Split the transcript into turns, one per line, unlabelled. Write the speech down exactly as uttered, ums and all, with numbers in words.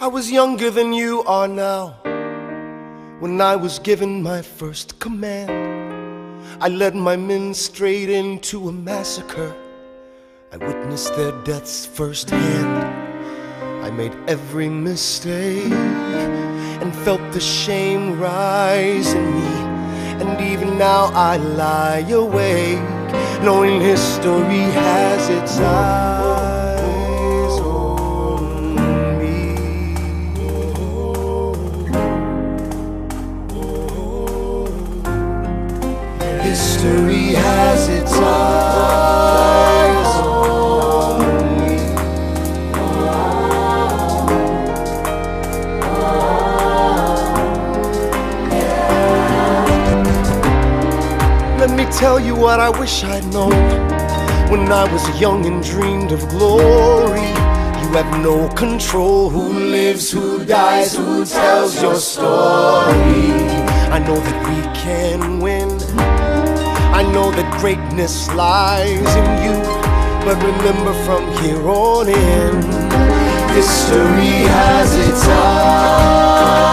I was younger than you are now when I was given my first command. I led my men straight into a massacre. I witnessed their deaths firsthand. I made every mistake and felt the shame rise in me. And even now I lie awake, knowing history has its eyes on me. History has its eyes on me. Let me tell you what I wish I'd known when I was young and dreamed of glory. You have no control who lives, who dies, who tells your story. I know that we can win. I know that greatness lies in you. But remember, from here on in, history has its eyes.